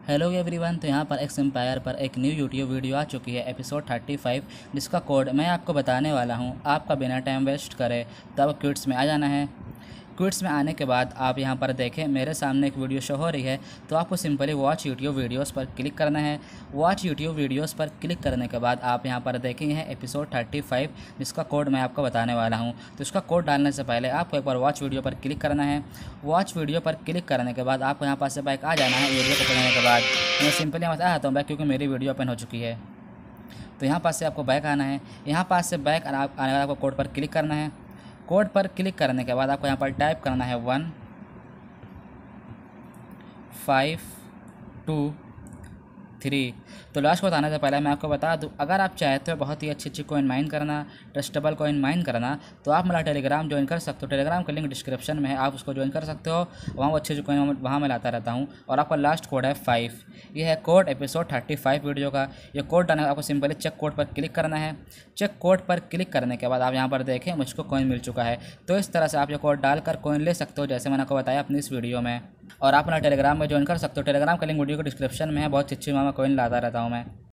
Hello everyone. तो यहाँ पर एक्स एम्पायर पर एक न्यू यूट्यूब वीडियो आ चुकी है, एपिसोड 35, जिसका कोड मैं आपको बताने वाला हूँ। आपका बिना टाइम वेस्ट करे तो आपको क्विट्स में आ जाना है। क्विट्स में आने के बाद आप यहाँ पर देखें मेरे सामने एक वीडियो शो हो रही है, तो आपको सिंपली वॉच यूट्यूब वीडियोस पर क्लिक करना है। वॉच यूट्यूब वीडियोस पर क्लिक करने के बाद आप यहाँ पर देखेंगे एपिसोड 35, जिसका कोड मैं आपको बताने वाला हूँ। तो इसका कोड डालने से पहले आपको एक बार वॉच वीडियो पर क्लिक करना है। वॉच वीडियो पर क्लिक करने के बाद आपको यहाँ पास से बैक आ जाना है। वीडियो को पकड़ने के बाद मैं सिंपली यहाँ से आ जाता हूँ बैक, क्योंकि मेरी वीडियो ओपन हो चुकी है। तो यहाँ पास से आपको बैक आना है। यहाँ पास से बैक आने के बाद आपको कोड पर क्लिक करना है। कोड पर क्लिक करने के बाद आपको यहाँ पर टाइप करना है 1 5 2 3। तो लास्ट को बताने से पहले मैं आपको बता दूं, अगर आप चाहते हो बहुत ही अच्छी कॉइन माइन करना, ट्रस्टेबल कॉइन माइन करना, तो आप मेरा टेलीग्राम ज्वाइन कर सकते हो। टेलीग्राम का लिंक डिस्क्रिप्शन में है, आप उसको ज्वाइन कर सकते हो। वहाँ वो अच्छी कॉइन वहाँ मैं लाता रहता हूँ। और आपका लास्ट कोड है 5। ये है कोड एपिसोड 35 वीडियो का। ये कोड डालने आपको सिंपली चेक कोड पर क्लिक करना है। चेक कोड पर क्लिक करने के बाद आप यहाँ पर देखें मुझको कॉइन मिल चुका है। तो इस तरह से आप ये कोड डालकर कॉइन ले सकते हो, जैसे मैंने आपको बताया अपनी इस वीडियो में। और आप अपना टेलीग्राम में ज्वाइन कर सकते हो। टेलीग्राम का लिंक वीडियो को डिस्क्रिप्शन में है। बहुत अच्छी वहाँ मैं कॉइन लाता रहता हूँ मैं।